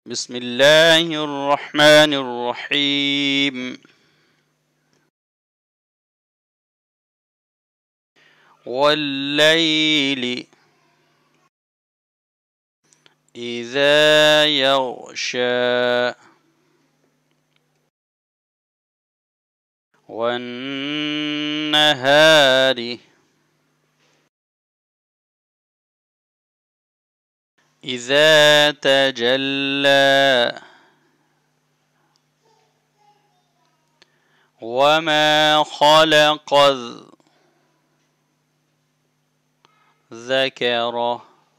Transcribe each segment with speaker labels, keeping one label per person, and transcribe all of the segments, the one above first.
Speaker 1: بسم الله الرحمن الرحيم والليل إذا يغشى والنهار إذا تجلى وما خلق الذكر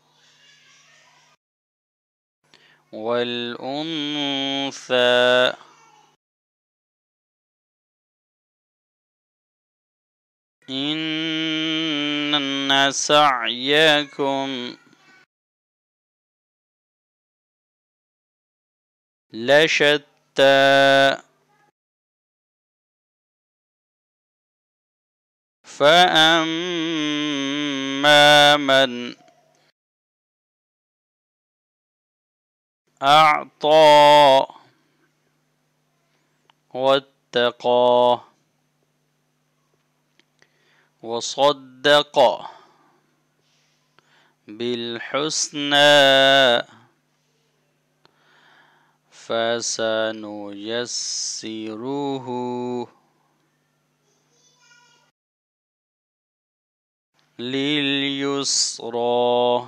Speaker 1: والأنثى إن سعيكم لشتى فأما من أعطى واتقى وصدق بالحسنى فسنيسره لليسرى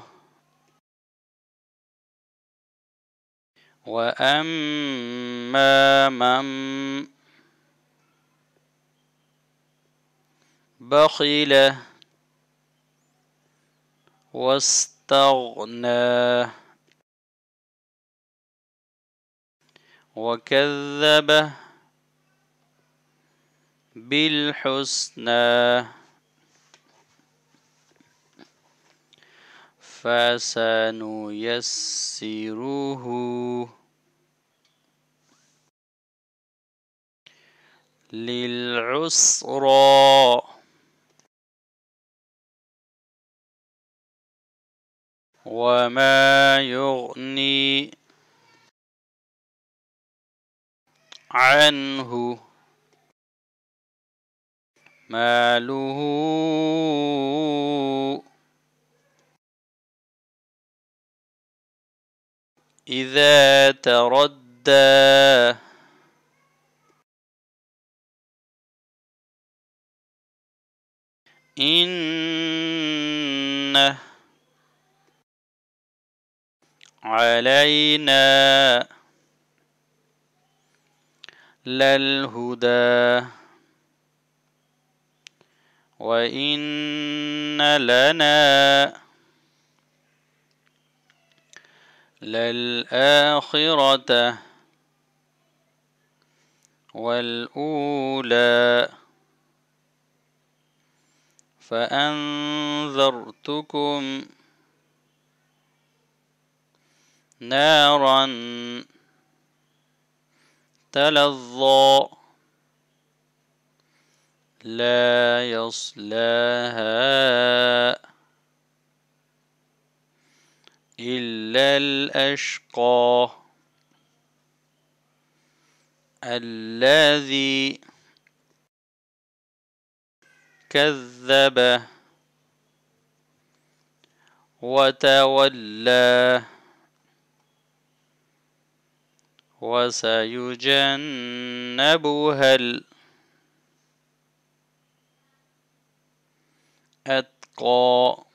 Speaker 1: وأما من بخل واستغنى وكذب بالحسنى فسنيسره للعسرى وما يغني عنه ماله إذا تردى إن علينا للهدى وإن لنا للآخرة والأولى فأنذرتكم نارا تلظى لا يصلاها إلا الأشقى الذي كذب وتولى وسيجنبها الأتقى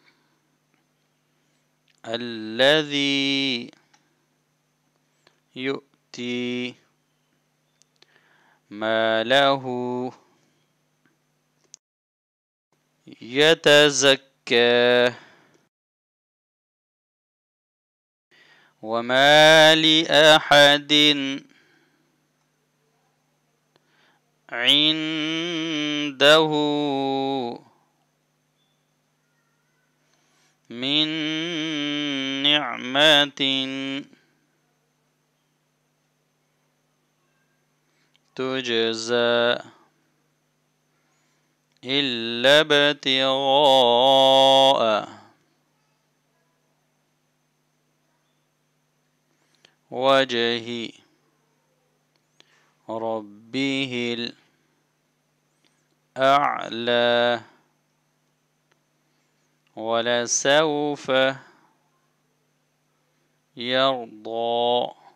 Speaker 1: الذي يؤتي ماله يتزكى وما لأحد عنده من نعمة تجزى إلا ابتغاء وجه ربه الأعلى ولسوف يرضى